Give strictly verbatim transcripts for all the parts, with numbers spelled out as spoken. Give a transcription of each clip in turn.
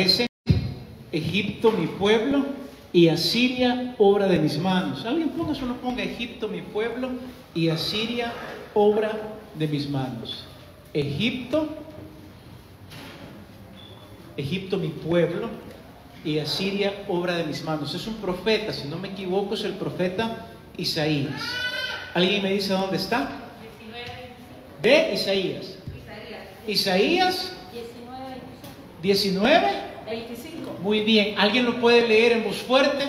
aparece Egipto mi pueblo y Asiria obra de mis manos. Alguien ponga, solo ponga Egipto mi pueblo y Asiria obra de mis manos. Egipto, Egipto mi pueblo y Asiria obra de mis manos. Es un profeta, si no me equivoco, es el profeta Isaías. ¿Alguien me dice dónde está? De Isaías. Isaías diecinueve veinticinco. Muy bien. ¿Alguien lo puede leer en voz fuerte?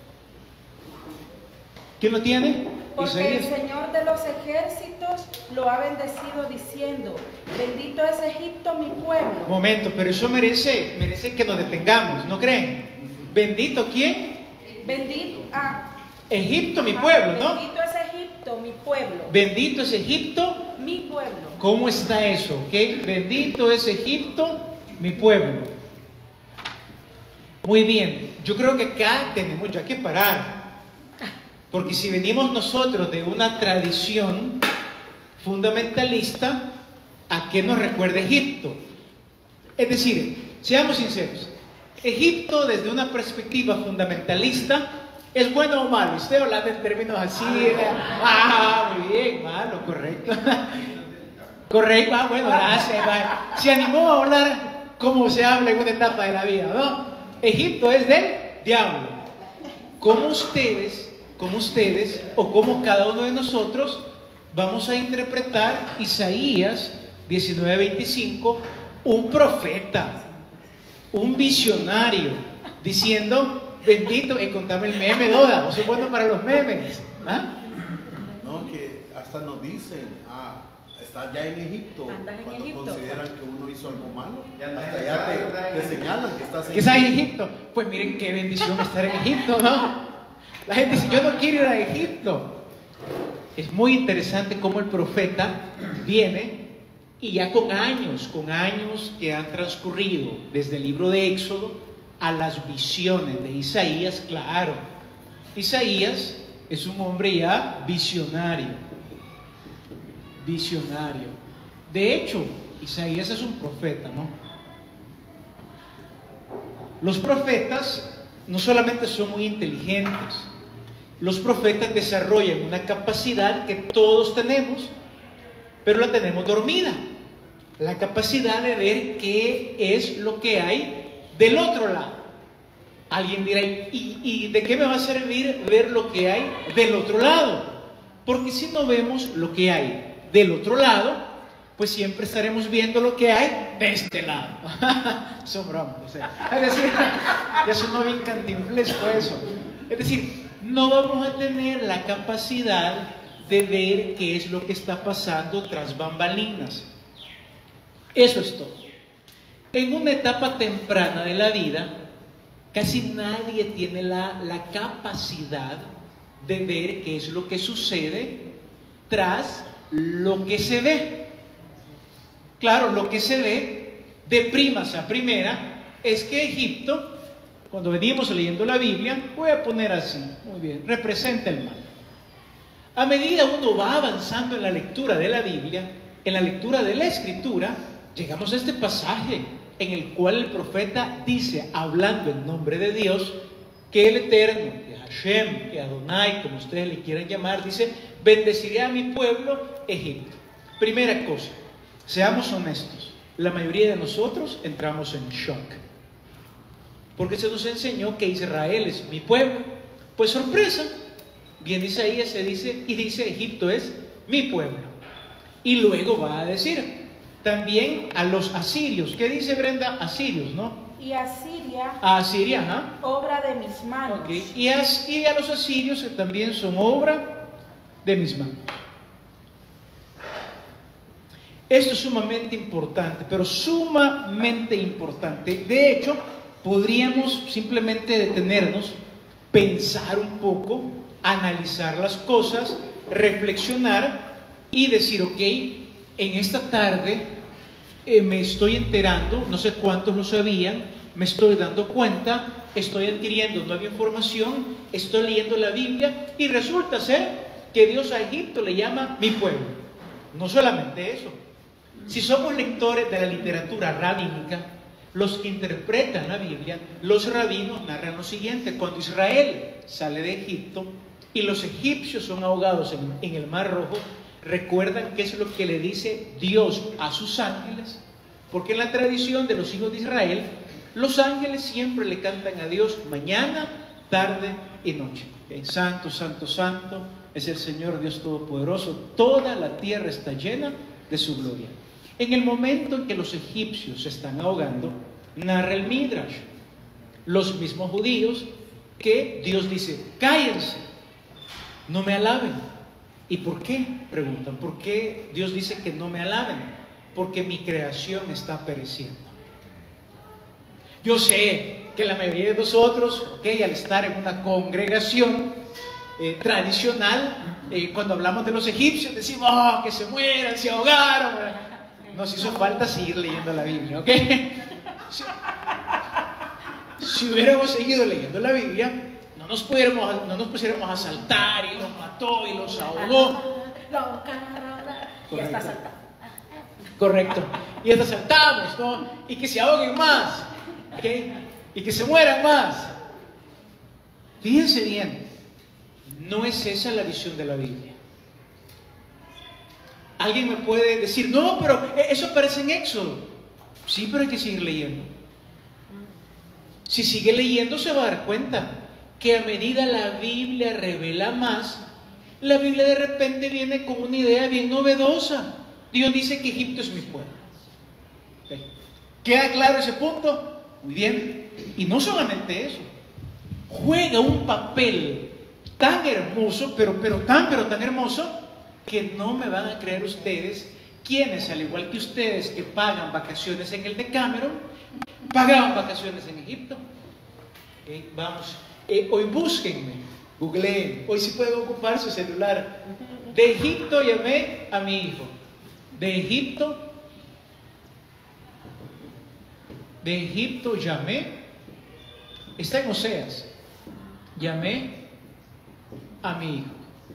¿Quién lo tiene? Porque Isaías. el Señor de los ejércitos lo ha bendecido diciendo: bendito es Egipto mi pueblo. Momento, pero eso merece, merece que nos detengamos, ¿no creen? ¿Bendito quién? Bendito a Egipto mi pueblo, ¿no? Bendito es Egipto mi pueblo. Bendito es Egipto Mi pueblo. ¿Cómo está eso? ¿Ok? Bendito es Egipto mi pueblo. Muy bien. Yo creo que acá tenemos ya que parar. Porque si venimos nosotros de una tradición fundamentalista, ¿a qué nos recuerda Egipto? Es decir, seamos sinceros, Egipto desde una perspectiva fundamentalista, ¿es bueno o malo? Estoy hablando en términos así. Ah, muy bien, malo, correcto. Correcto, ah, bueno, gracias. Va. Se animó a hablar como se habla en una etapa de la vida, ¿no? Egipto es del diablo. ¿Cómo ustedes, como ustedes, o como cada uno de nosotros, vamos a interpretar Isaías diecinueve veinticinco, un profeta, un visionario, diciendo: bendito, y contame el meme, Doda, no soy bueno para los memes. ¿Ah? No, que hasta nos dicen, ah, está ya en Egipto. Andas en cuando Egipto. Consideran que uno hizo algo malo, hasta ya te, te señalan que estás en ¿Qué está en Egipto? Pues miren qué bendición estar en Egipto, ¿no? La gente dice: yo no quiero ir a Egipto. Es muy interesante cómo el profeta viene y ya con años, con años que han transcurrido desde el libro de Éxodo a las visiones de Isaías. Claro, Isaías es un hombre ya visionario, visionario. De hecho, Isaías es un profeta, ¿no? Los profetas no solamente son muy inteligentes, los profetas desarrollan una capacidad que todos tenemos, pero la tenemos dormida. La capacidad de ver qué es lo que hay del otro lado. Alguien dirá: ¿y, y de qué me va a servir ver lo que hay del otro lado? Porque si no vemos lo que hay del otro lado, pues siempre estaremos viendo lo que hay de este lado. Son bromas, o sea, es decir, ya sonó bien cantinflesco eso. Es decir, no vamos a tener la capacidad de ver qué es lo que está pasando tras bambalinas. Eso es todo. En una etapa temprana de la vida, casi nadie tiene la, la capacidad de ver qué es lo que sucede tras lo que se ve. Claro, lo que se ve de primas a primera es que Egipto, cuando venimos leyendo la Biblia, voy a poner así, muy bien, representa el mal. A medida uno va avanzando en la lectura de la Biblia, en la lectura de la Escritura, llegamos a este pasaje en el cual el profeta dice, hablando en nombre de Dios, que el Eterno, que Hashem, que Adonai, como ustedes le quieran llamar, dice: bendeciré a mi pueblo Egipto. Primera cosa, seamos honestos, la mayoría de nosotros entramos en shock, porque se nos enseñó que Israel es mi pueblo. Pues sorpresa, viene Isaías, se dice, y dice: Egipto es mi pueblo. Y luego va a decir también a los asirios. ¿Qué dice Brenda? Asirios, ¿no? Y Asiria, A Asiria, ajá. obra de mis manos. Okay. Y, a, y a los asirios, que también son obra de mis manos. Esto es sumamente importante, pero sumamente importante. De hecho, podríamos simplemente detenernos, pensar un poco, analizar las cosas, reflexionar y decir: ok, en esta tarde eh, me estoy enterando, no sé cuántos lo sabían, me estoy dando cuenta, estoy adquiriendo nueva información, estoy leyendo la Biblia y resulta ser que Dios a Egipto le llama mi pueblo. No solamente eso. Si somos lectores de la literatura rabínica, Los que interpretan la Biblia, los rabinos narran lo siguiente: cuando Israel sale de Egipto y los egipcios son ahogados en, en el Mar Rojo, recuerdan qué es lo que le dice Dios a sus ángeles, porque en la tradición de los hijos de Israel, los ángeles siempre le cantan a Dios mañana, tarde y noche. ¿Okay? Santo, santo, santo es el Señor Dios Todopoderoso, toda la tierra está llena de su gloria. En el momento en que los egipcios se están ahogando, narra el Midrash, los mismos judíos, que Dios dice: cállense, no me alaben. ¿Y por qué? Preguntan, ¿por qué Dios dice que no me alaben? Porque mi creación está pereciendo. Yo sé que la mayoría de nosotros, okay, al estar en una congregación eh, tradicional, eh, cuando hablamos de los egipcios decimos: oh, que se mueran, se ahogaron. Nos hizo falta seguir leyendo la Biblia, ¿ok? Si, si hubiéramos seguido leyendo la Biblia, no nos pudiéramos, no nos pusiéramos a saltar y los mató y los ahogó. Y hasta saltamos. Correcto. Y hasta saltamos, ¿no? Y que se ahoguen más, ¿ok? Y que se mueran más. Fíjense bien, no es esa la visión de la Biblia. Alguien me puede decir: no, pero eso aparece en Éxodo. Sí, pero hay que seguir leyendo. Si sigue leyendo se va a dar cuenta que a medida la Biblia revela más, la Biblia de repente viene con una idea bien novedosa. Dios dice que Egipto es mi pueblo. ¿Okay? ¿Queda claro ese punto? Muy bien. Y no solamente eso, juega un papel tan hermoso, pero, pero tan, pero tan hermoso, que no me van a creer ustedes, quienes, al igual que ustedes, que pagan vacaciones en el Decameron, pagaban vacaciones en Egipto. Okay, vamos, eh, hoy búsquenme, googleen, hoy sí pueden ocupar su celular. De Egipto llamé a mi hijo. De Egipto, de Egipto llamé, está en Oseas, llamé a mi hijo.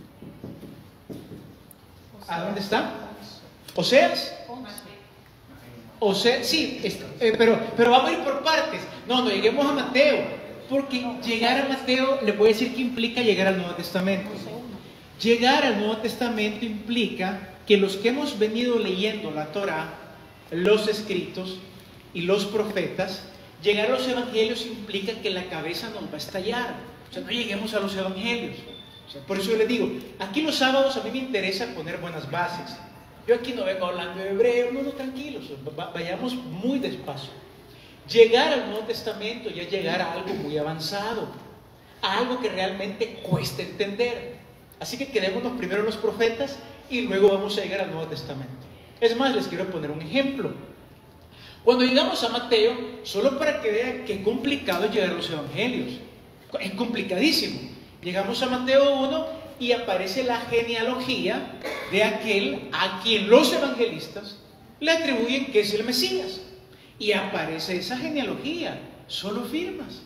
¿A dónde está? ¿Oseas? Oseas, sí, está, eh, pero, pero vamos a ir por partes. No, no lleguemos a Mateo, porque llegar a Mateo, le voy a decir que implica llegar al Nuevo Testamento. Llegar al Nuevo Testamento implica que los que hemos venido leyendo la Torá, los escritos y los profetas, llegar a los evangelios implica que la cabeza nos va a estallar. O sea, no lleguemos a los evangelios. O sea, por eso yo les digo, aquí los sábados a mí me interesa poner buenas bases. Yo aquí no vengo hablando de hebreo, no, no, tranquilos, vayamos muy despacio. Llegar al Nuevo Testamento ya es llegar a algo muy avanzado, a algo que realmente cuesta entender. Así que quedémonos primero en los profetas y luego vamos a llegar al Nuevo Testamento. Es más, les quiero poner un ejemplo. Cuando llegamos a Mateo, solo para que vean qué complicado es llegar a los evangelios, es complicadísimo. Llegamos a Mateo uno y aparece la genealogía de aquel a quien los evangelistas le atribuyen que es el Mesías. Y aparece esa genealogía, solo firmas.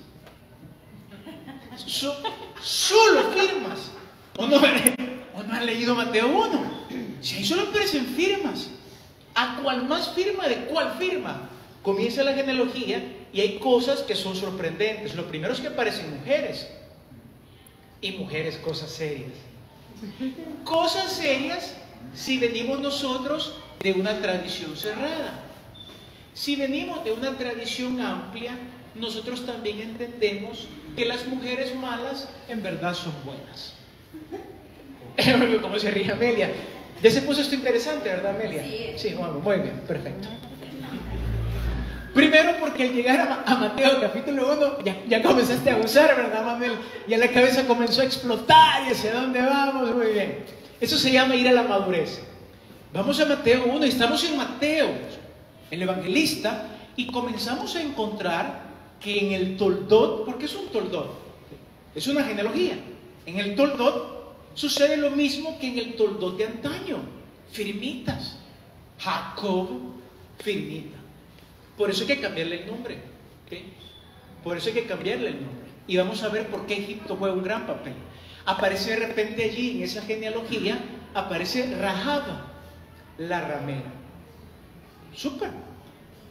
So, solo firmas. ¿O no, ¿O no han leído Mateo uno? Si ahí solo aparecen firmas. ¿A cuál más firma? ¿De cuál firma? Comienza la genealogía y hay cosas que son sorprendentes. Lo primero es que aparecen mujeres. Y mujeres, cosas serias. Cosas serias si venimos nosotros de una tradición cerrada. Si venimos de una tradición amplia, nosotros también entendemos que las mujeres malas en verdad son buenas. ¿Cómo se ríe Amelia? Ya se puso esto interesante, ¿verdad, Amelia? Sí. Sí, bueno, muy bien, perfecto. Primero porque al llegar a, a Mateo capítulo uno, ya, ya comenzaste a gozar, ¿verdad, Manuel? Ya la cabeza comenzó a explotar y hacia dónde vamos, muy bien. Eso se llama ir a la madurez. Vamos a Mateo uno y estamos en Mateo, el evangelista, y comenzamos a encontrar que en el Toldot, ¿porque es un Toldot? Es una genealogía. En el Toldot sucede lo mismo que en el Toldot de antaño. Firmitas. Jacob, firmita. Por eso hay que cambiarle el nombre. ¿Okay? Por eso hay que cambiarle el nombre. Y vamos a ver por qué Egipto juega un gran papel. Aparece de repente allí, en esa genealogía, aparece Rahab, la ramera. Súper.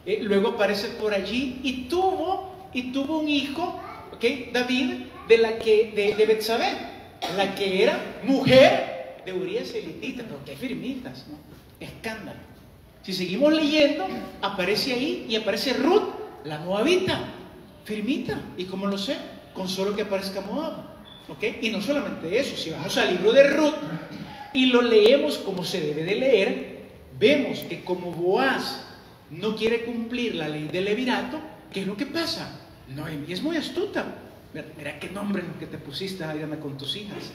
Eh, luego aparece por allí y tuvo, y tuvo un hijo, ¿okay? David, de la que, de, de Betsabé, la que era mujer de Urías elitita, pero qué firmitas, ¿no? Escándalo. Si seguimos leyendo, aparece ahí y aparece Ruth, la moabita, firmita. ¿Y cómo lo sé? Con solo que aparezca Moab, ¿ok? Y no solamente eso, si vamos al libro de Ruth y lo leemos como se debe de leer, vemos que como Boaz no quiere cumplir la ley del levirato, ¿qué es lo que pasa? Noemí es muy astuta. Mira, mira qué nombre que te pusiste, Adriana, con tus hijas.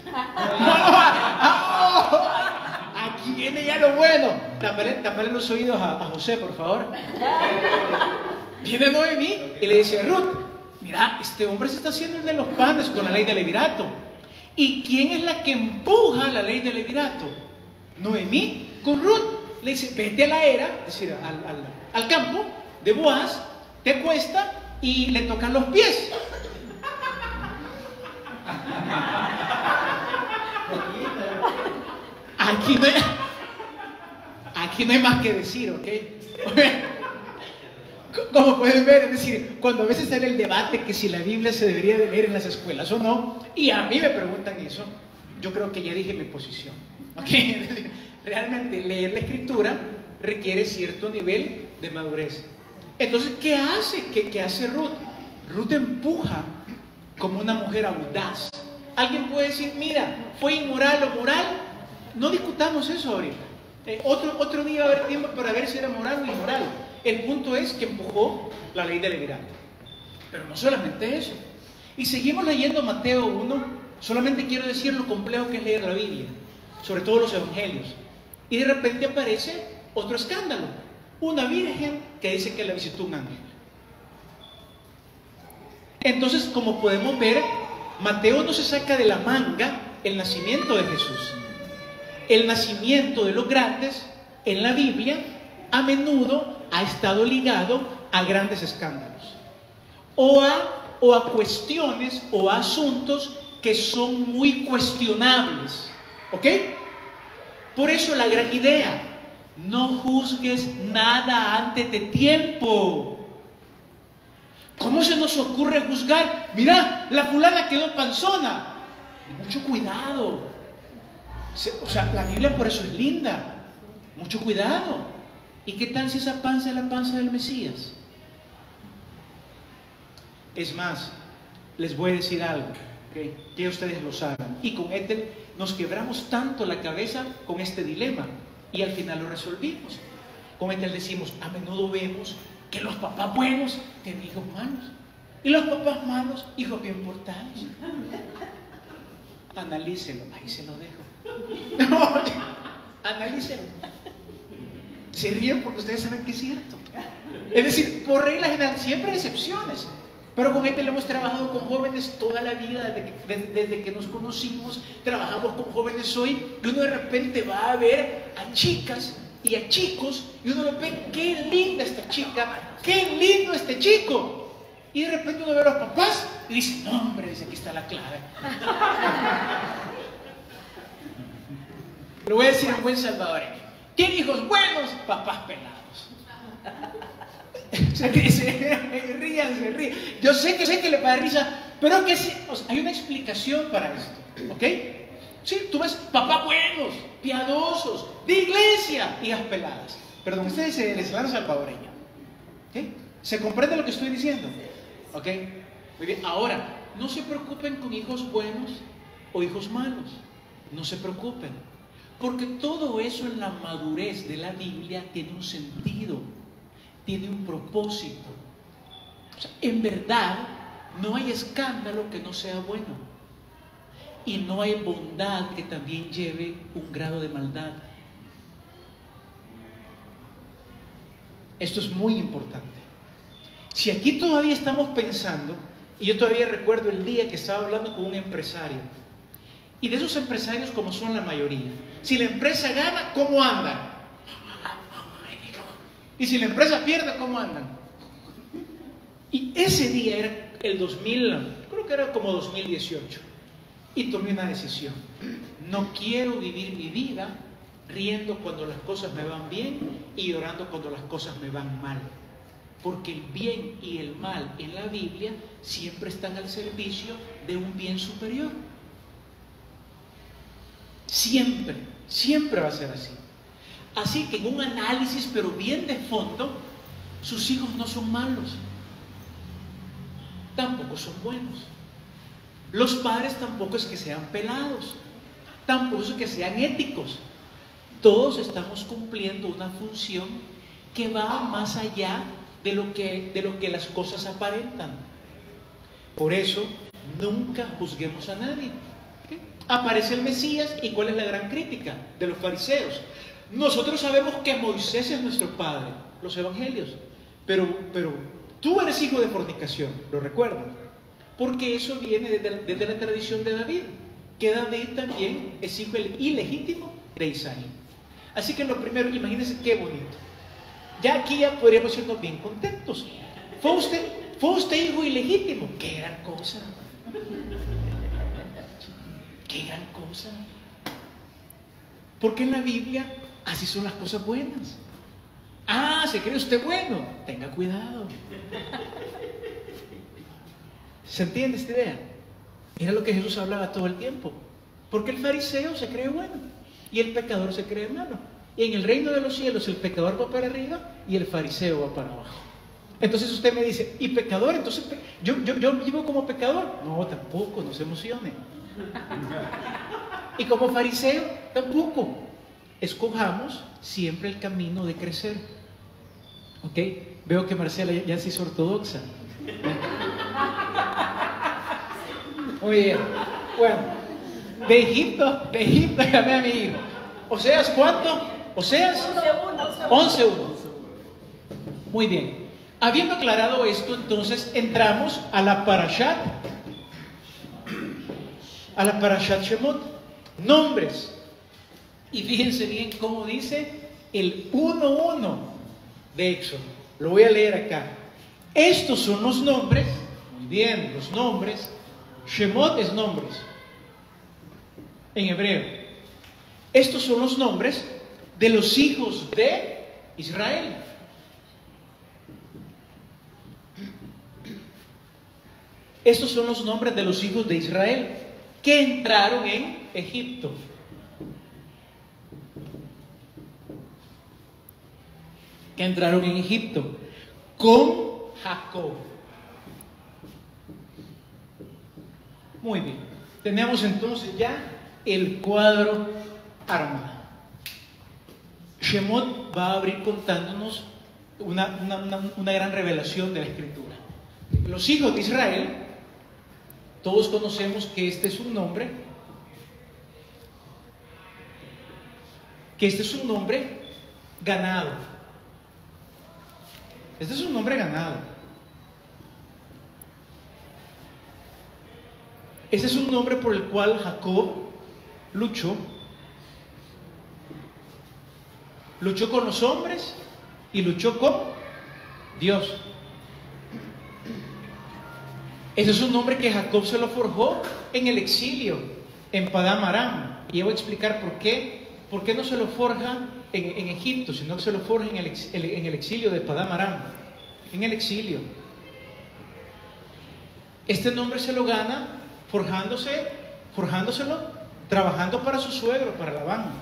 Aquí viene ya lo bueno. Tápale, tápale los oídos a, a José, por favor. Viene Noemí y le dice a Ruth: mira, este hombre se está haciendo el de los panes con la ley del levirato. ¿Y quién es la que empuja la ley del levirato? Noemí con Ruth. Le dice: vete a la era, es decir, al, al, al campo de Boaz, te acuesta y le tocan los pies. Aquí no hay, aquí no hay más que decir, ¿ok? Como pueden ver, es decir, cuando a veces sale el debate que si la Biblia se debería de leer en las escuelas o no, y a mí me preguntan eso, yo creo que ya dije mi posición, ¿ok? Realmente leer la escritura requiere cierto nivel de madurez. Entonces, ¿qué hace? ¿Qué, qué hace Ruth? Ruth empuja como una mujer audaz. Alguien puede decir: mira, fue inmoral o moral. No discutamos eso ahorita. Eh, otro, otro día va a haber tiempo para ver si era moral o inmoral. El punto es que empujó la ley del levirato. Pero no solamente eso. Y seguimos leyendo Mateo uno. Solamente quiero decir lo complejo que es leer la Biblia, sobre todo los evangelios. Y de repente aparece otro escándalo. Una virgen que dice que la visitó un ángel. Entonces, como podemos ver, Mateo no se saca de la manga el nacimiento de Jesús. El nacimiento de los grandes en la Biblia a menudo ha estado ligado a grandes escándalos. O a, o a cuestiones o a asuntos que son muy cuestionables. ¿Ok? Por eso la gran idea: no juzgues nada antes de tiempo. ¿Cómo se nos ocurre juzgar? Mira, la fulana quedó panzona. Mucho cuidado. O sea, la Biblia por eso es linda. Mucho cuidado. ¿Y qué tal si esa panza es la panza del Mesías? Es más, les voy a decir algo, ¿okay? Que ustedes lo saben. Y con Ethel nos quebramos tanto la cabeza con este dilema y al final lo resolvimos. Con Ethel decimos: a menudo vemos que los papás buenos tienen hijos malos y los papás malos hijos bien portados. Analícelo, ahí se lo dejo. No, analícelo. Se ríen porque ustedes saben que es cierto. Es decir, por regla general, siempre hay excepciones. Pero con este le hemos trabajado con jóvenes toda la vida, desde que, desde, desde que nos conocimos, trabajamos con jóvenes hoy, y uno de repente va a ver a chicas y a chicos, y uno ve: qué linda esta chica, qué lindo este chico. Y de repente uno ve a los papás y dice: no, hombre, dice, aquí está la clave. Lo voy a decir en buen salvadoreño: ¿quién hijos buenos? Papás pelados. Se, se rían, se ríen. Yo sé que sé que le da risa, pero que sí, o sea, hay una explicación para esto, ¿ok? Sí, tú ves papás buenos, piadosos, de iglesia, hijas peladas. Perdón, este es el escenario salvadoreño, ¿ok? ¿Se comprende lo que estoy diciendo? ¿Ok? Muy bien. Ahora, no se preocupen con hijos buenos o hijos malos. No se preocupen, porque todo eso en la madurez de la Biblia tiene un sentido, tiene un propósito. O sea, en verdad, no hay escándalo que no sea bueno. Y no hay bondad que también lleve un grado de maldad. Esto es muy importante. Si aquí todavía estamos pensando, y yo todavía recuerdo el día que estaba hablando con un empresario, y de esos empresarios como son la mayoría, si la empresa gana, ¿cómo andan? Y si la empresa pierde, ¿cómo andan? Y ese día era el dos mil, creo que era como dos mil dieciocho, y tomé una decisión. No quiero vivir mi vida riendo cuando las cosas me van bien y llorando cuando las cosas me van mal. Porque el bien y el mal en la Biblia siempre están al servicio de un bien superior. Siempre, siempre va a ser así. Así que en un análisis, pero bien de fondo, sus hijos no son malos, tampoco son buenos. Los padres tampoco es que sean pelados, tampoco es que sean éticos. Todos estamos cumpliendo una función que va más allá de lo que, de lo que las cosas aparentan. Por eso, nunca juzguemos a nadie. ¿Okay? Aparece el Mesías, ¿y cuál es la gran crítica de los fariseos? Nosotros sabemos que Moisés es nuestro padre, los evangelios, pero, pero tú eres hijo de fornicación, lo recuerdo, porque eso viene desde, desde la tradición de David, que David también es hijo ilegítimo de Isaí. Así que lo primero, imagínense qué bonito. Ya aquí ya podríamos irnos bien contentos. ¿Fue usted, fue usted hijo ilegítimo? ¡Qué gran cosa! ¡Qué gran cosa! Porque en la Biblia así son las cosas buenas. Ah, ¿se cree usted bueno? Tenga cuidado. ¿Se entiende esta idea? Era lo que Jesús hablaba todo el tiempo. Porque el fariseo se cree bueno y el pecador se cree malo. Y en el reino de los cielos el pecador va para arriba y el fariseo va para abajo. Entonces usted me dice, ¿y pecador? Entonces, ¿yo, yo, yo vivo como pecador? No, tampoco, no se emocione. Y como fariseo, tampoco. Escojamos siempre el camino de crecer. ¿Ok? Veo que Marcela ya, ya se hizo ortodoxa. Muy bien. Bueno, de Egipto, de Egipto llamé a mi hijo. ¿Oseas cuánto? ¿Oseas? once uno. Muy bien. Habiendo aclarado esto, entonces entramos a la Parashat, a la Parashat Shemot. Nombres. Y fíjense bien cómo dice el uno uno de Éxodo. Lo voy a leer acá. Estos son los nombres, muy bien, los nombres. Shemot es nombres en hebreo. Estos son los nombres de los hijos de Israel. Estos son los nombres de los hijos de Israel que entraron en Egipto. Que entraron en Egipto con Jacob. Muy bien. Tenemos entonces ya el cuadro armado. Shemot va a abrir contándonos una, una, una, una gran revelación de la Escritura. Los hijos de Israel, todos conocemos que este es un nombre, que este es un nombre ganado. Este es un nombre ganado. Este es un nombre por el cual Jacob luchó. Luchó con los hombres y luchó con Dios. Ese es un nombre que Jacob se lo forjó en el exilio, en Padán Aram. Y yo voy a explicar por qué. ¿Por qué no se lo forja en, en Egipto, sino que se lo forja en el, ex, en el exilio de Padán Aram? En el exilio. Este nombre se lo gana forjándose, forjándoselo, trabajando para su suegro, para Labán.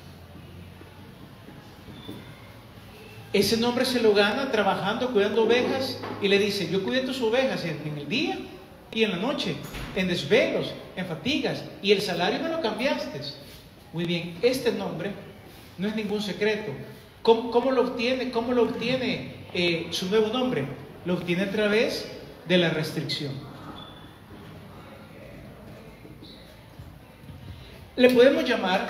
Ese nombre se lo gana trabajando, cuidando ovejas, y le dice, yo cuidé tus ovejas en, en el día y en la noche, en desvelos, en fatigas, y el salario me lo cambiaste. Muy bien, este nombre no es ningún secreto. ¿Cómo, cómo lo obtiene, cómo lo obtiene eh, su nuevo nombre? Lo obtiene a través de la restricción. Le podemos llamar,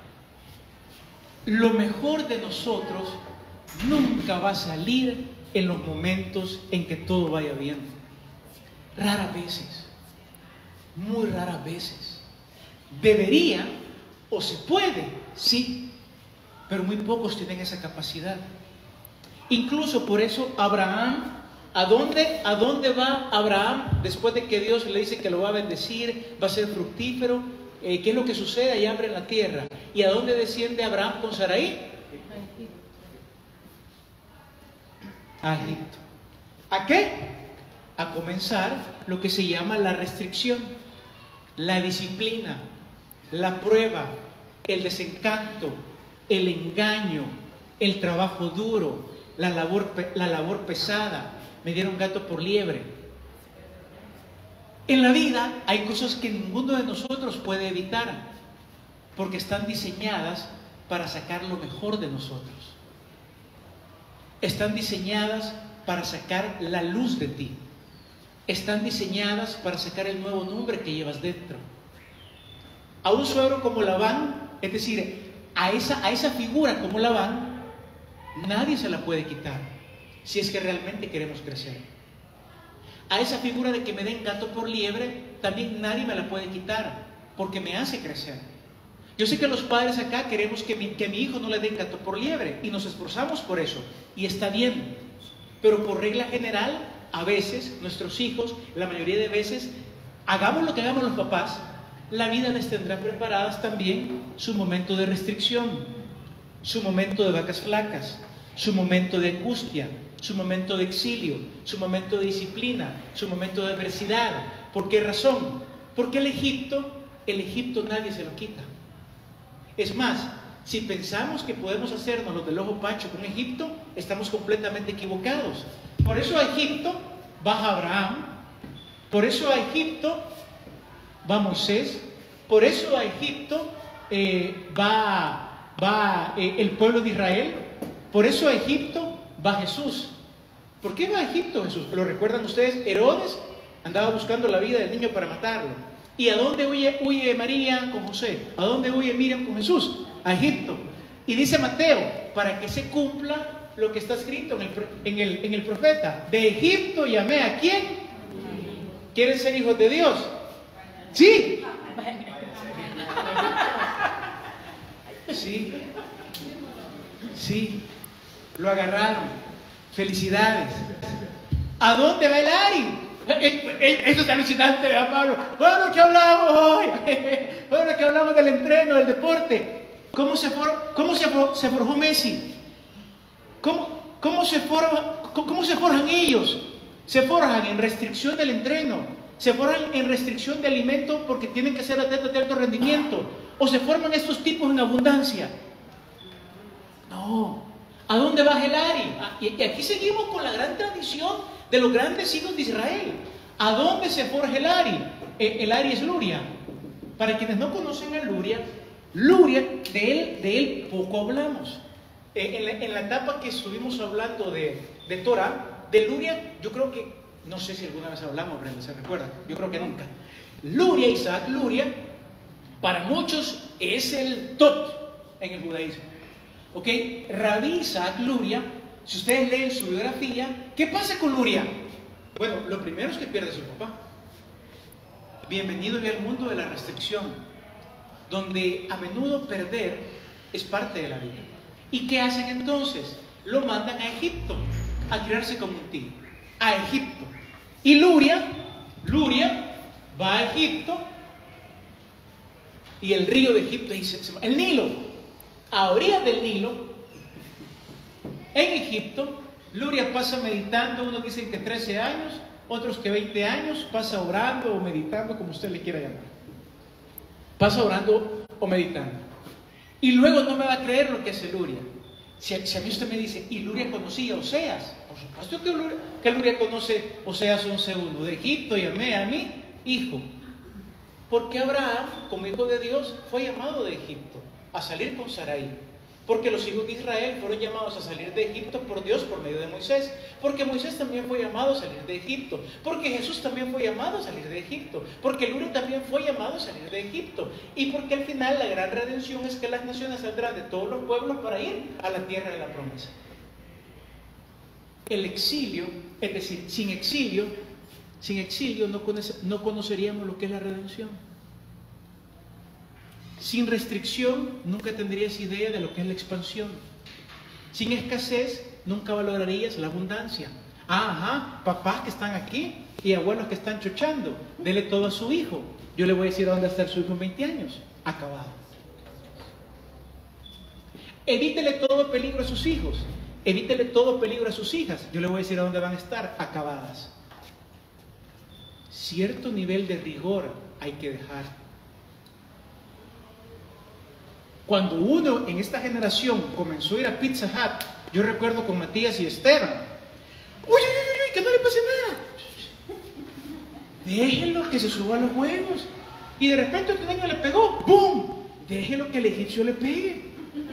lo mejor de nosotros nunca va a salir en los momentos en que todo vaya bien. Raras veces, muy raras veces. Debería o se puede, sí, pero muy pocos tienen esa capacidad. Incluso por eso Abraham, ¿a dónde, a dónde va Abraham después de que Dios le dice que lo va a bendecir, va a ser fructífero? Eh, ¿Qué es lo que sucede? Hay hambre en la tierra. ¿Y a dónde desciende Abraham con Sarai? A Egipto. ¿A qué? A comenzar lo que se llama la restricción, la disciplina, la prueba, el desencanto, el engaño, el trabajo duro, la labor, la labor pesada. Me dieron gato por liebre. En la vida hay cosas que ninguno de nosotros puede evitar, porque están diseñadas para sacar lo mejor de nosotros. Están diseñadas para sacar la luz de ti. Están diseñadas para sacar el nuevo nombre que llevas dentro. A un suegro como Labán, es decir, a esa, a esa figura como Labán, nadie se la puede quitar, si es que realmente queremos crecer. A esa figura de que me den gato por liebre, también nadie me la puede quitar, porque me hace crecer. Yo sé que los padres acá queremos que, mi, que a mi hijo no le den gato por liebre, y nos esforzamos por eso, y está bien. Pero por regla general, a veces, nuestros hijos, la mayoría de veces, hagamos lo que hagamos los papás, la vida les tendrá preparadas también su momento de restricción, su momento de vacas flacas, su momento de angustia, su momento de exilio, su momento de disciplina, su momento de adversidad. ¿Por qué razón? Porque el Egipto, el Egipto nadie se lo quita. Es más, si pensamos que podemos hacernos los del ojo pacho con Egipto, estamos completamente equivocados. Por eso a Egipto baja Abraham, por eso a Egipto va Moisés, por eso a Egipto eh, va, va eh, el pueblo de Israel, por eso a Egipto va Jesús. ¿Por qué va a Egipto Jesús? ¿Lo recuerdan ustedes? Herodes andaba buscando la vida del niño para matarlo. ¿Y a dónde huye, huye María con José? ¿A dónde huye Miriam con Jesús? A Egipto. Y dice Mateo, para que se cumpla lo que está escrito en el, en el, en el profeta. De Egipto llamé a ¿quién? ¿Quieren ser hijos de Dios? Sí. Sí. Sí. Lo agarraron. Felicidades. ¿A dónde va el Ari? Eso es alucinante, ¿verdad, Pablo? Bueno, que hablamos hoy. Bueno, que hablamos del entreno, del deporte. ¿Cómo se, for, cómo se, for, se forjó Messi? ¿Cómo, cómo, se forja, ¿Cómo se forjan ellos? Se forjan en restricción del entreno. Se forjan en restricción de alimento porque tienen que ser atletas de alto rendimiento. O se forman estos tipos en abundancia. No. ¿A dónde va Gelari? Y aquí seguimos con la gran tradición de los grandes hijos de Israel. ¿A dónde se forja el Ari? El Ari es Luria. Para quienes no conocen a Luria, Luria, de él, de él poco hablamos. En la, en la etapa que estuvimos hablando de, de Torah, de Luria, yo creo que, no sé si alguna vez hablamos, Brenda, ¿se recuerda? Yo creo que nunca. Luria, Isaac Luria, para muchos es el top en el judaísmo. ¿Ok? Rabí Isaac Luria, si ustedes leen su biografía, ¿qué pasa con Luria? Bueno, lo primero es que pierde a su papá. Bienvenido al mundo de la restricción, donde a menudo perder es parte de la vida. ¿Y qué hacen entonces? Lo mandan a Egipto, a criarse como un tío. A Egipto. Y Luria, Luria va a Egipto, y el río de Egipto dice, el Nilo. A orillas del Nilo, en Egipto, Luria pasa meditando, unos dicen que trece años, otros que veinte años, pasa orando o meditando, como usted le quiera llamar. Pasa orando o meditando. Y luego no me va a creer lo que hace Luria. Si, si a mí usted me dice, ¿y Luria conocía a Oseas? Por supuesto que Luria, que Luria conoce Oseas once uno. De Egipto llamé a mi hijo. Porque Abraham, como hijo de Dios, fue llamado de Egipto a salir con Sarai, porque los hijos de Israel fueron llamados a salir de Egipto por Dios por medio de Moisés, porque Moisés también fue llamado a salir de Egipto, porque Jesús también fue llamado a salir de Egipto, porque Luria también fue llamado a salir de Egipto, y porque al final la gran redención es que las naciones saldrán de todos los pueblos para ir a la tierra de la promesa. El exilio, es decir, sin exilio, sin exilio no, conoce, no conoceríamos lo que es la redención. Sin restricción, nunca tendrías idea de lo que es la expansión. Sin escasez, nunca valorarías la abundancia. Ah, ajá, papás que están aquí y abuelos que están chochando, dele todo a su hijo. Yo le voy a decir a dónde está su hijo en veinte años. Acabado. Evítele todo peligro a sus hijos. evítele todo peligro a sus hijas. Yo le voy a decir a dónde van a estar, acabadas. Cierto nivel de rigor hay que dejar. Cuando uno en esta generación comenzó a ir a Pizza Hut, yo recuerdo con Matías y Esteban, uy, uy, uy, uy, que no le pase nada. Déjenlo que se suba a los juegos. Y de repente otro niño le pegó, ¡boom! Déjenlo que el egipcio le pegue.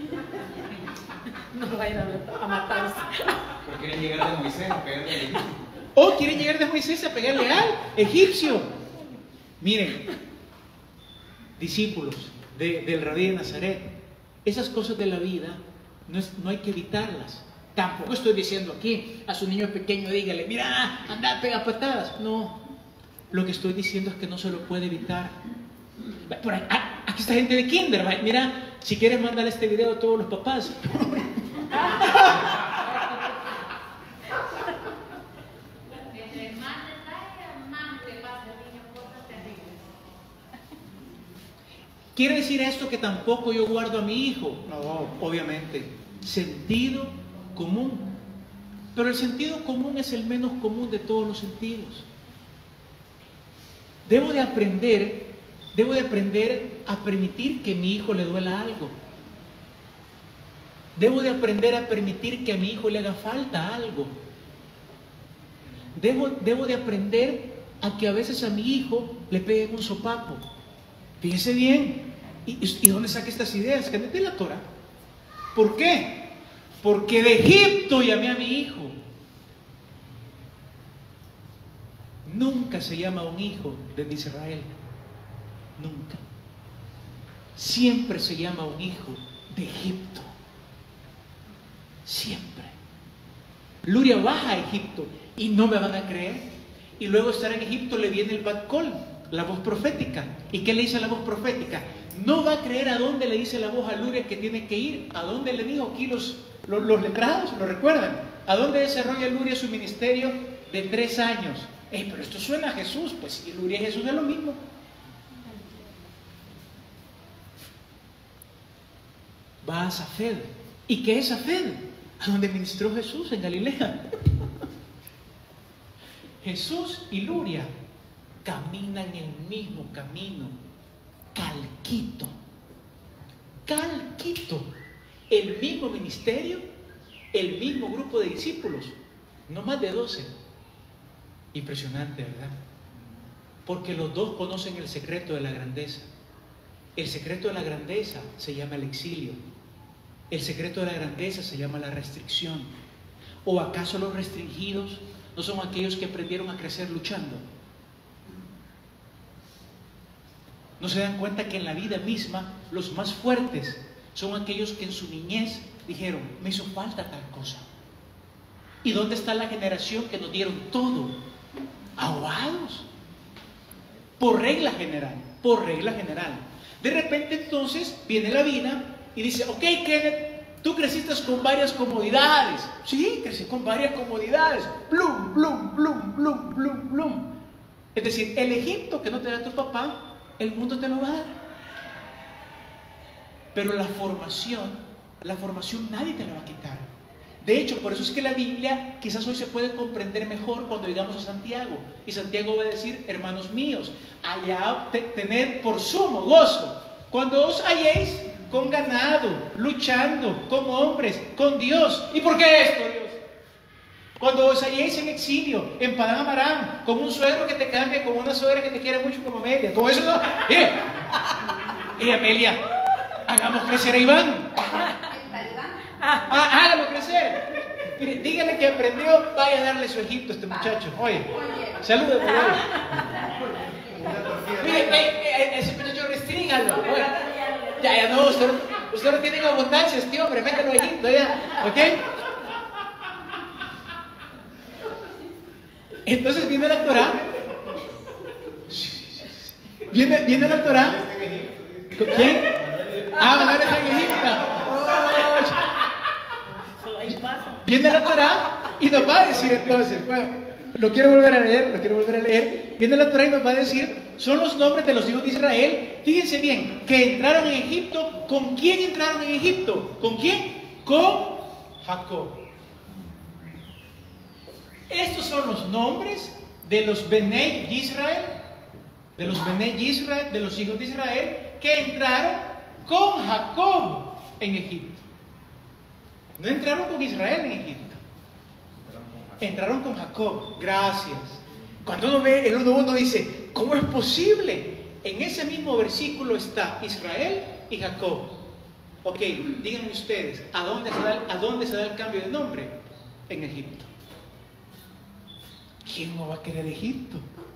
No vayan a matarse. Porque quieren llegar de Moisés a pegarle al egipcio. O quieren llegar de Moisés a pegarle al egipcio. Miren, discípulos de, del Rabí de Nazaret, esas cosas de la vida no, es, no hay que evitarlas. Tampoco estoy diciendo aquí a su niño pequeño, dígale, mira, anda, pega patadas. No, lo que estoy diciendo es que no se lo puede evitar. Por ahí, ah, aquí está gente de kinder, ¿va? Mira, si quieres mandarle este video a todos los papás. ¿Quiere decir esto que tampoco yo guardo a mi hijo? No, obviamente. Sentido común. Pero el sentido común es el menos común de todos los sentidos. Debo de aprender, debo de aprender a permitir que a mi hijo le duela algo. Debo de aprender a permitir que a mi hijo le haga falta algo. Debo, debo de aprender a que a veces a mi hijo le peguen un sopapo. Fíjese bien. ¿Y, y dónde saqué estas ideas? Que de la Torah. ¿Por qué? Porque de Egipto llamé a mi hijo. Nunca se llama a un hijo de Israel. Nunca. Siempre se llama a un hijo de Egipto. Siempre. Luria baja a Egipto y no me van a creer. Y luego estar en Egipto le viene el Bat Kol, la voz profética. ¿Y qué le dice la voz profética? No va a creer a dónde le dice la voz a Luria que tiene que ir. ¿A dónde le dijo aquí los, los, los letrados? ¿Lo recuerdan? ¿A dónde desarrolla Luria su ministerio? De tres años. Ey, pero esto suena a Jesús. Pues sí, Luria y Jesús es lo mismo. Va a Safed. ¿Y qué es Safed? A donde ministró Jesús en Galilea. Jesús y Luria caminan el mismo camino, calquito, calquito, el mismo ministerio, el mismo grupo de discípulos, no más de doce. Impresionante, ¿verdad? Porque los dos conocen el secreto de la grandeza. El secreto de la grandeza se llama el exilio. El secreto de la grandeza se llama la restricción. ¿O acaso los restringidos no son aquellos que aprendieron a crecer luchando? ¿No se dan cuenta que en la vida misma los más fuertes son aquellos que en su niñez dijeron, me hizo falta tal cosa? ¿Y dónde está la generación que nos dieron todo? Ahogados. Por regla general, por regla general. De repente entonces viene la vida y dice, ok, Kenneth, tú creciste con varias comodidades. Sí, crecí con varias comodidades. Blum, blum, blum, blum, blum, blum. Es decir, el Egipto que no te da tu papá, el mundo te lo va a dar. Pero la formación, la formación nadie te la va a quitar. De hecho, por eso es que la Biblia quizás hoy se puede comprender mejor cuando llegamos a Santiago. Y Santiago va a decir, hermanos míos, allá te, tened por sumo gozo cuando os halléis con ganado, luchando como hombres, con Dios. ¿Y por qué esto, Dios? Cuando os halléis en exilio, en Padán Amarán, con un suegro que te cambia, con una suegra que te quiere mucho como Amelia. Todo eso no. ¡Eh! ¡Eh, Amelia! Hagamos crecer a Iván. Ah, hágalo crecer. Mire, dígale que aprendió, vaya a darle su Egipto a este muchacho. Oye, salúdame. Mire, eh, ese muchacho restrígalo. Oye. Ya, ya no, usted, usted no tiene abundancia, este hombre, mételo a Egipto, ya. ¿Ok? Entonces viene la Torah. Viene, viene la Torah. ¿Con quién? Ah, Manuel está en Egipto. Viene la Torah y nos va a decir entonces, bueno, lo quiero volver a leer, lo quiero volver a leer. Viene la Torah y nos va a decir, son los nombres de los hijos de Israel. Fíjense bien, que entraron en Egipto. ¿Con quién entraron en Egipto? ¿Con quién? Con Jacob. Estos son los nombres de los Benei Israel, de los Benei Israel, de los hijos de Israel, que entraron con Jacob en Egipto. No entraron con Israel en Egipto, entraron con Jacob. Gracias. Cuando uno ve el uno uno dice, ¿cómo es posible? En ese mismo versículo está Israel y Jacob. Ok, díganme ustedes, ¿a dónde se da, a dónde se da el cambio de nombre? En Egipto. ¿Quién no va a querer Egipto?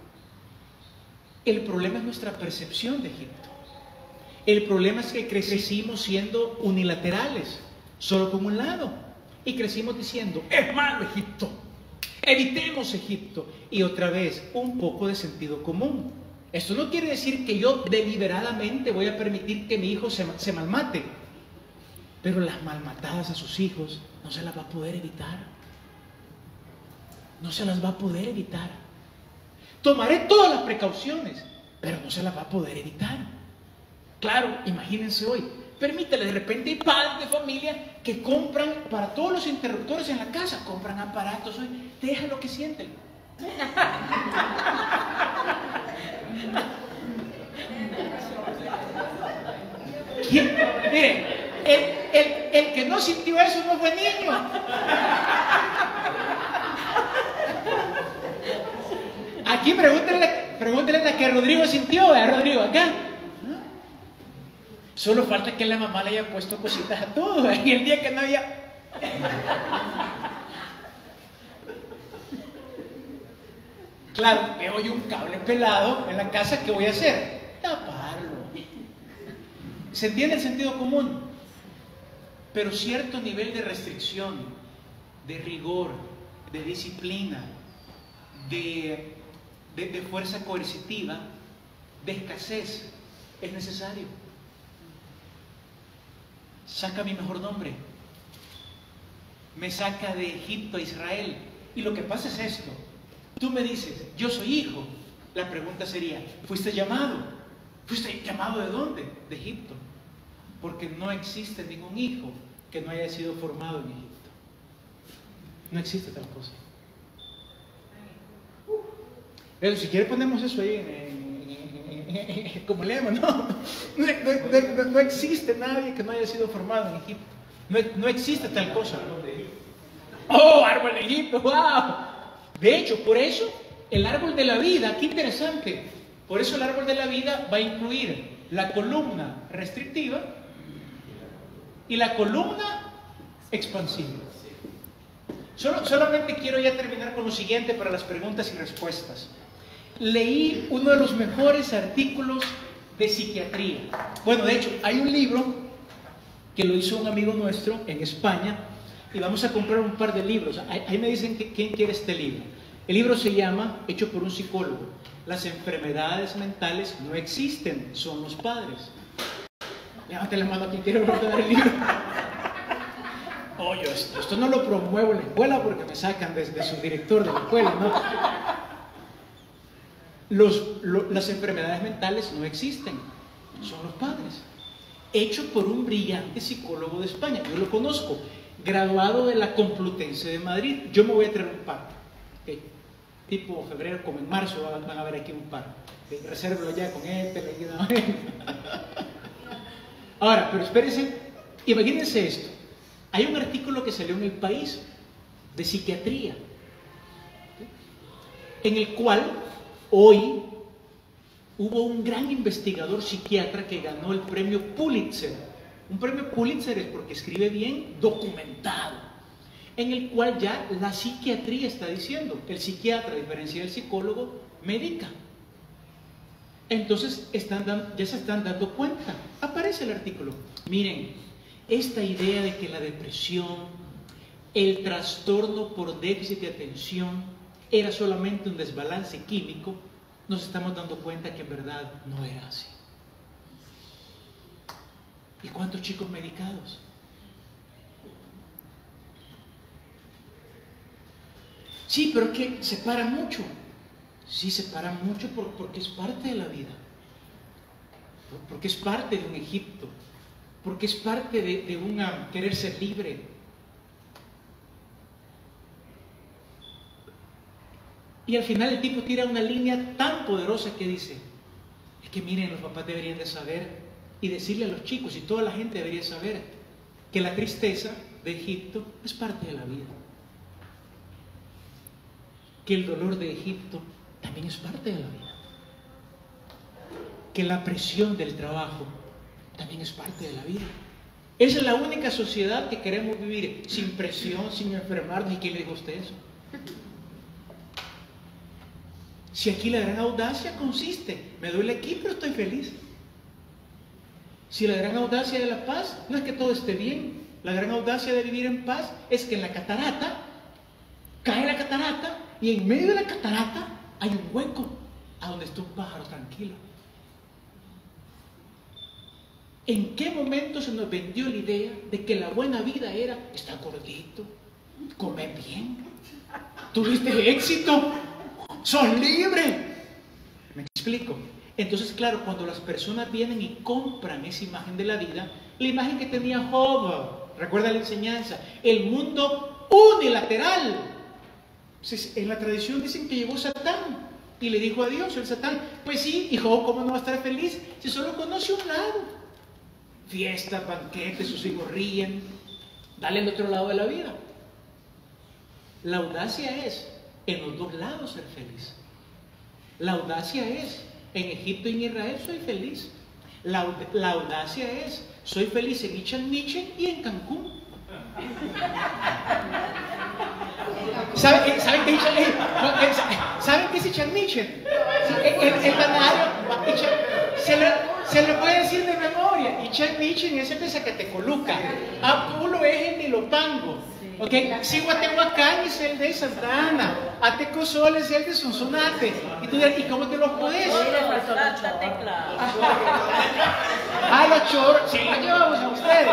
El problema es nuestra percepción de Egipto. El problema es que crecimos siendo unilaterales, solo con un lado. Y crecimos diciendo, es malo Egipto, evitemos Egipto. Y otra vez, un poco de sentido común. Esto no quiere decir que yo deliberadamente voy a permitir que mi hijo se, se malmate. Pero las malmatadas a sus hijos no se las va a poder evitar. No se las va a poder evitar. Tomaré todas las precauciones, pero no se las va a poder evitar. Claro, imagínense hoy, permítele, de repente hay padres de familia que compran para todos los interruptores en la casa, compran aparatos hoy, déjalo que sienten. ¿Quién? Miren, el, el, el que no sintió eso no fue niño. Aquí pregúntenle, pregúntenle a que Rodrigo sintió, a Rodrigo acá. ¿No? Solo falta que la mamá le haya puesto cositas a todo. Y el día que no haya... Claro, veo yo un cable pelado en la casa, ¿qué voy a hacer? Taparlo. ¿Se entiende el sentido común? Pero cierto nivel de restricción, de rigor, de disciplina, de... De, de fuerza coercitiva, de escasez, es necesario. Saca mi mejor nombre, me saca de Egipto a Israel. Y lo que pasa es esto: tú me dices, yo soy hijo. La pregunta sería, ¿fuiste llamado? ¿Fuiste llamado de dónde? De Egipto. Porque no existe ningún hijo que no haya sido formado en Egipto. No existe tal cosa. Pero si quiere ponemos eso ahí en, en, en, en, como leemos, no, no, no, no, no existe nadie que no haya sido formado en Egipto. No, no existe tal cosa. Oh, árbol de Egipto, wow. De hecho, por eso el árbol de la vida, qué interesante. Por eso el árbol de la vida va a incluir la columna restrictiva y la columna expansiva. Solo, solamente quiero ya terminar con lo siguiente para las preguntas y respuestas. Leí uno de los mejores artículos de psiquiatría. Bueno, de hecho, hay un libro que lo hizo un amigo nuestro en España y vamos a comprar un par de libros. Ahí, ahí me dicen que, quién quiere este libro. El libro se llama, hecho por un psicólogo, Las enfermedades mentales no existen, son los padres. Levante la mano a quien quiere ordenar el libro. Oye, esto, esto no lo promuevo en la escuela porque me sacan desde su director de la escuela, ¿no? Los, lo, las enfermedades mentales no existen, son los padres. Hecho por un brillante psicólogo de España, yo lo conozco, graduado de la Complutense de Madrid. Yo me voy a traer un par, ¿okay? Tipo febrero, como en marzo van a ver aquí un par. ¿Okay? Resérvelo ya con este, le queda. Ahora, pero espérense, imagínense esto. Hay un artículo que salió en El País de psiquiatría, ¿okay? En el cual hoy hubo un gran investigador psiquiatra que ganó el premio Pulitzer. Un premio Pulitzer es porque escribe bien, documentado, en el cual ya la psiquiatría está diciendo, el psiquiatra, a diferencia del psicólogo, medica. Entonces están dando, ya se están dando cuenta. Aparece el artículo. Miren, esta idea de que la depresión, el trastorno por déficit de atención, era solamente un desbalance químico, nos estamos dando cuenta que en verdad no era así. ¿Y cuántos chicos medicados? Sí, pero es que se para mucho. Sí, se para mucho por, porque es parte de la vida. Porque es parte de un Egipto. Porque es parte de, de una querer ser libre. Y al final el tipo tira una línea tan poderosa que dice, es que miren, los papás deberían de saber y decirle a los chicos, y toda la gente debería saber, que la tristeza de Egipto es parte de la vida. Que el dolor de Egipto también es parte de la vida. Que la presión del trabajo también es parte de la vida. Esa es la única sociedad que queremos vivir sin presión, sin enfermarnos. ¿Y quién le dijo a usted eso? Si aquí la gran audacia consiste, me duele aquí pero estoy feliz. Si la gran audacia de la paz no es que todo esté bien, la gran audacia de vivir en paz es que en la catarata, cae la catarata y en medio de la catarata hay un hueco a donde está un pájaro tranquilo. ¿En qué momento se nos vendió la idea de que la buena vida era estar gordito, comer bien, tuviste éxito, sos libre? ¿Me explico? Entonces, claro, cuando las personas vienen y compran esa imagen de la vida, la imagen que tenía Job, recuerda la enseñanza, el mundo unilateral. Entonces, en la tradición dicen que llegó Satán y le dijo a Dios, el Satán, pues sí, y Job, ¿cómo no va a estar feliz si solo conoce un lado? Fiestas, banquetes, sus hijos ríen, dale al otro lado de la vida. La audacia es en los dos lados ser feliz. La audacia es en Egipto y en Israel soy feliz. La, la audacia es soy feliz en Chichen Itza y en Cancún. ¿Saben, ¿saben qué es ¿Saben qué es Chichen Itza? El, el, el balneario se le, se le puede decir de memoria. Chichen Itza es el de Zacatecoluca. Apulo es el de Ilopango. Okay. Cihuatehuacán es el de Santa Ana, Atecosol es el de Sonsonate. Y tú dirás, ¿y cómo te los puedes? Ah, los choros, sí, los llevamos a ustedes.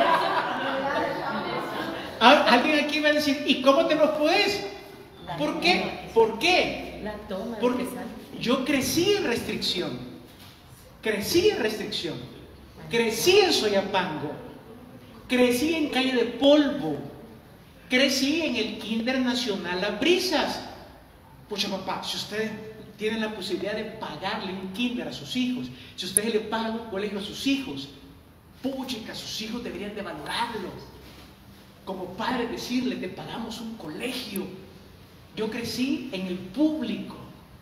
¿Okay? Alguien aquí va a decir, ¿y cómo te los puedes? ¿Por qué? ¿Por qué? Porque yo crecí en restricción. Crecí en restricción. Crecí en Soyapango. Crecí en calle de polvo. Crecí en el Kinder Nacional Las Brisas. Pucha, papá, si ustedes tienen la posibilidad de pagarle un kinder a sus hijos, si ustedes le pagan un colegio a sus hijos, pucha, sus hijos deberían de valorarlo. Como padre decirle, te pagamos un colegio. Yo crecí en el público.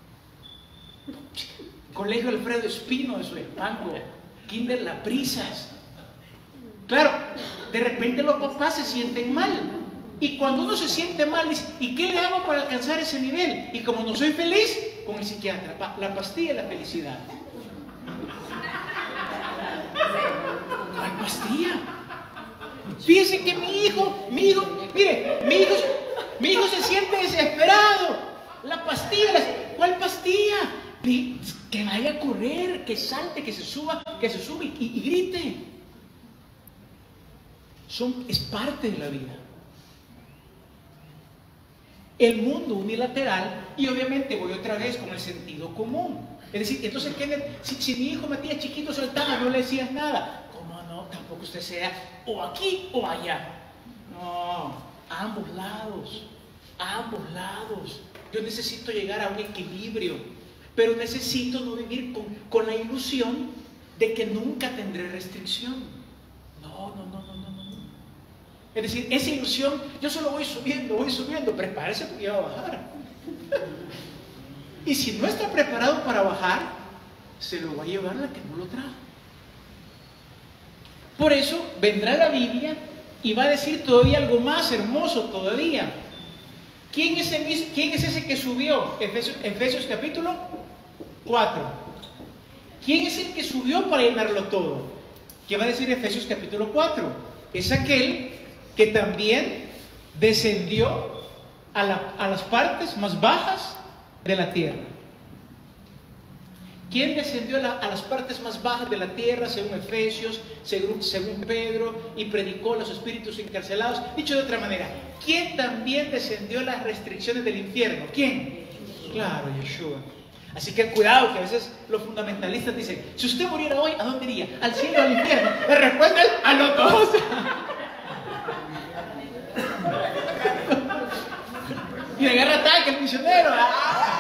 Colegio Alfredo Espino de Soyapango, Kinder Las Brisas. Claro, de repente los papás se sienten mal. Y cuando uno se siente mal, dice, ¿y qué le hago para alcanzar ese nivel? Y como no soy feliz, con el psiquiatra, la pastilla de la felicidad. ¿Cuál pastilla? Fíjense que mi hijo, mi hijo, mire, mi hijo, mi hijo se siente desesperado. La pastilla, ¿cuál pastilla? Que vaya a correr, que salte, que se suba, que se sube y, y grite. Son, es parte de la vida. El mundo unilateral, y obviamente voy otra vez con el sentido común. Es decir, entonces, ¿qué, si, si mi hijo Matías chiquito saltaba, no le decías nada. ¿Cómo no? Tampoco usted sea o aquí o allá. No, a ambos lados, a ambos lados. Yo necesito llegar a un equilibrio, pero necesito no vivir con, con la ilusión de que nunca tendré restricción. No, no, no, no, no, no. Es decir, esa ilusión, yo solo voy subiendo, voy subiendo, prepárese porque ya va a bajar. Y si no está preparado para bajar, se lo va a llevar la que no lo trajo. Por eso vendrá la Biblia y va a decir todavía algo más hermoso todavía. ¿Quién es, el, quién es ese que subió? Efesios, Efesios capítulo cuatro. ¿Quién es el que subió para llenarlo todo? ¿Qué va a decir Efesios capítulo cuatro? Es aquel que también descendió a, la, a las partes más bajas de la tierra. ¿Quién descendió a, la, a las partes más bajas de la tierra, según Efesios, según, según Pedro, y predicó a los espíritus encarcelados? Dicho de otra manera, ¿quién también descendió a las restricciones del infierno? ¿Quién? Claro, Yeshua. Así que cuidado, que a veces los fundamentalistas dicen, si usted muriera hoy, ¿a dónde iría? ¿Al cielo o al infierno? La respuesta es a los dos. Y le agarra ataque el misionero. ¡Ah!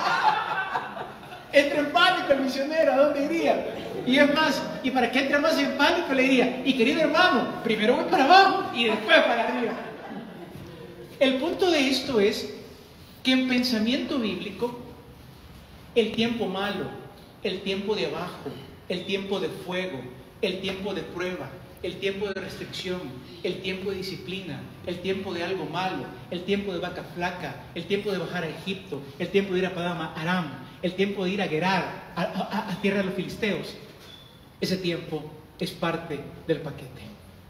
Entra en pánico el misionero, ¿a dónde iría? Y es más, y para que entre más en pánico le diría, y querido hermano, primero voy para abajo y después para arriba. El punto de esto es que en pensamiento bíblico, el tiempo malo, el tiempo de abajo, el tiempo de fuego, el tiempo de prueba, el tiempo de restricción, el tiempo de disciplina, el tiempo de algo malo, el tiempo de vaca flaca, el tiempo de bajar a Egipto, el tiempo de ir a Padam Aram, el tiempo de ir a Gerar, a, a, a tierra de los filisteos. Ese tiempo es parte del paquete.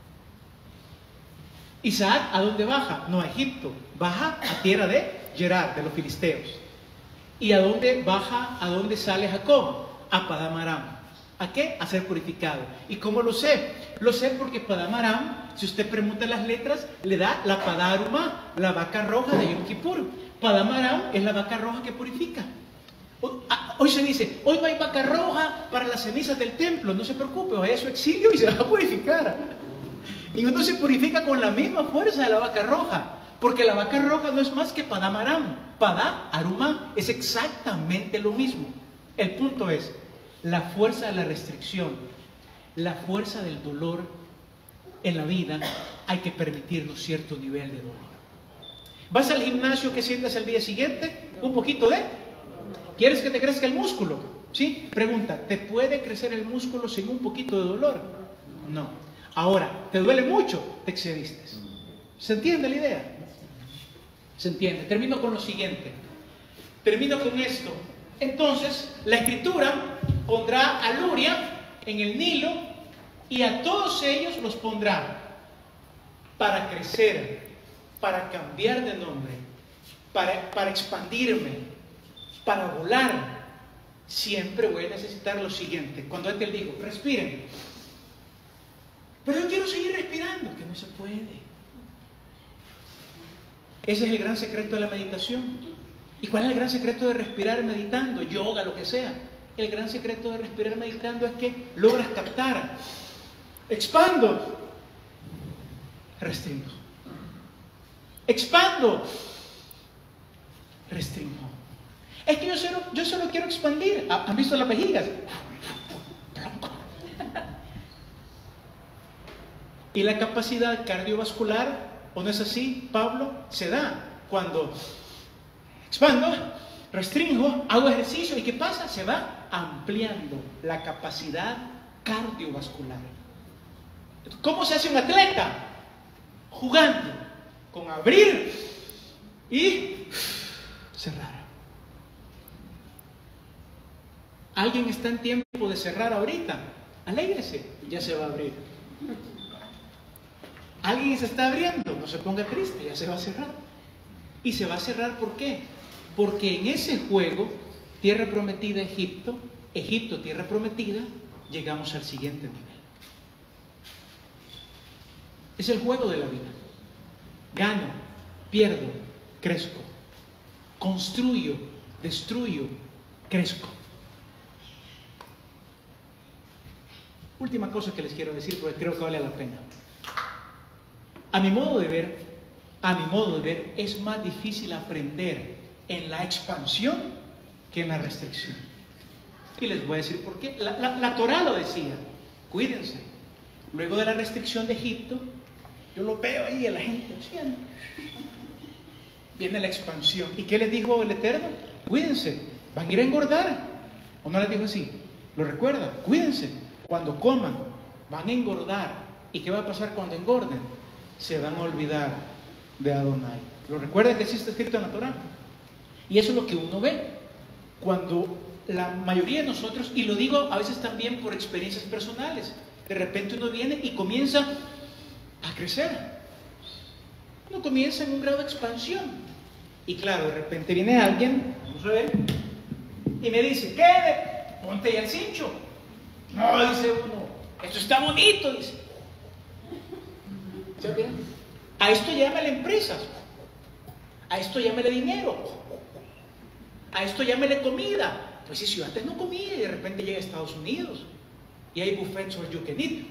Isaac, ¿a dónde baja? No a Egipto, baja a tierra de Gerar, de los filisteos. ¿Y a dónde baja, a dónde sale Jacob? A Padam Aram. ¿A qué? A ser purificado. ¿Y cómo lo sé? Lo sé porque Padam Aram, si usted pregunta las letras, le da la Padaruma, la vaca roja de Yom Kippur. Padam Aram es la vaca roja que purifica. Hoy se dice, hoy no hay vaca roja para las cenizas del templo. No se preocupe, vaya a su exilio y se va a purificar. Y uno se purifica con la misma fuerza de la vaca roja. Porque la vaca roja no es más que Padam Aram. Padam Aruma es exactamente lo mismo. El punto es, la fuerza de la restricción, la fuerza del dolor en la vida, hay que permitirnos cierto nivel de dolor. ¿Vas al gimnasio? ¿Qué sientes al día siguiente? Un poquito de... ¿Quieres que te crezca el músculo? ¿Sí? Pregunta, ¿te puede crecer el músculo sin un poquito de dolor? No. Ahora, ¿te duele mucho? Te excediste. ¿Se entiende la idea? Se entiende. Termino con lo siguiente. Termino con esto. Entonces, la Escritura pondrá a Luria en el Nilo y a todos ellos los pondrá para crecer, para cambiar de nombre, para, para expandirme, para volar. Siempre voy a necesitar lo siguiente. Cuando él te digo, respiren. Pero yo quiero seguir respirando, que no se puede. Ese es el gran secreto de la meditación. ¿Y cuál es el gran secreto de respirar meditando? Yoga, lo que sea. El gran secreto de respirar meditando es que logras captar. Expando. Restringo. Expando. Restringo. Es que yo solo, yo solo quiero expandir. ¿Han visto las vejigas? Y la capacidad cardiovascular, ¿o no es así, Pablo? Se da cuando expando, restringo, hago ejercicio. ¿Y qué pasa? Se va ampliando la capacidad cardiovascular. ¿Cómo se hace un atleta? Jugando, con abrir y cerrar. ¿Alguien está en tiempo de cerrar ahorita? Alégrese, ya se va a abrir. ¿Alguien se está abriendo? No se ponga triste, ya se va a cerrar. ¿Y se va a cerrar por qué? Porque en ese juego, tierra prometida, Egipto, Egipto, tierra prometida, llegamos al siguiente nivel. Es el juego de la vida. Gano, pierdo, crezco. Construyo, destruyo, crezco. Última cosa que les quiero decir porque creo que vale la pena. A mi modo de ver, a mi modo de ver, es más difícil aprender en la expansión que en la restricción. Y les voy a decir por qué. La, la, la Torá lo decía. Cuídense. Luego de la restricción de Egipto, yo lo veo ahí a la gente haciendo. Viene la expansión. ¿Y qué les dijo el Eterno? Cuídense. Van a ir a engordar. ¿O no les dijo así? ¿Lo recuerdan? Cuídense. Cuando coman, van a engordar. ¿Y qué va a pasar cuando engorden? Se van a olvidar de Adonai. ¿Lo recuerdan que sí está escrito en la Torá? Y eso es lo que uno ve cuando la mayoría de nosotros, y lo digo a veces también por experiencias personales, de repente uno viene y comienza a crecer. Uno comienza en un grado de expansión. Y claro, de repente viene alguien, vamos a ver, y me dice, ¿qué? Ponte ya el cincho. No, dice uno, esto está bonito, dice. A esto llámale empresas, a esto llámale dinero, a esto llámale comida. Pues si yo antes no comía y de repente llega a Estados Unidos y hay buffets all you can eat.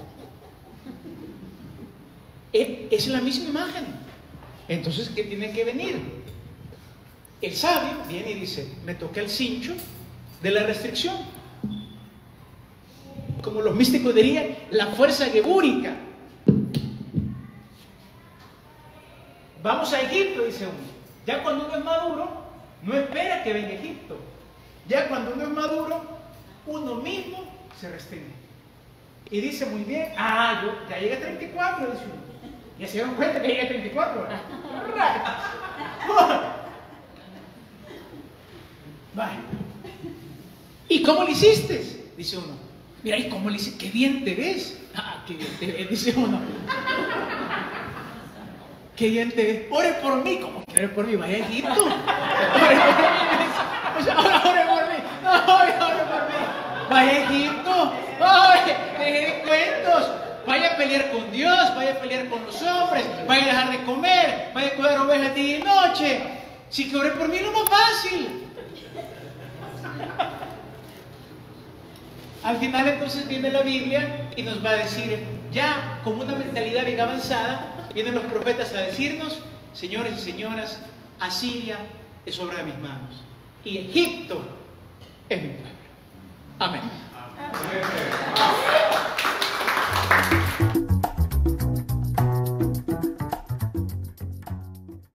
Es la misma imagen. Entonces, ¿qué tiene que venir? El sabio viene y dice, me toqué el cincho de la restricción. Como los místicos dirían, la fuerza gebúrica. Vamos a Egipto, dice uno. Ya cuando uno es maduro, no espera que venga Egipto. Ya cuando uno es maduro, uno mismo se restringe. Y dice muy bien, ah, yo ya llegué a treinta y cuatro, dice uno. Ya se dieron cuenta que llegué a treinta y cuatro. Vaya. ¿Y cómo lo hiciste? Dice uno. Mira, ¿y cómo le hiciste? ¡Qué bien te ves! Ah, qué bien te ves, dice uno. ¡Qué bien te ves! ¡Ore por mí! ¿Cómo que ore por mí? Vaya a Egipto. ¡Ore por mí! O sea, ahora ore por mí. No, ore por mí. Vaya a Egipto. ¡Ay! Deje de cuentos. Vaya a pelear con Dios, vaya a pelear con los hombres, vaya a dejar de comer, vaya a cuidar ovejas día y noche. Si que ore por mí es lo más fácil. Al final entonces viene la Biblia y nos va a decir, ya con una mentalidad bien avanzada, vienen los profetas a decirnos, señores y señoras, Asiria es obra de mis manos y Egipto es mi pueblo. Amén.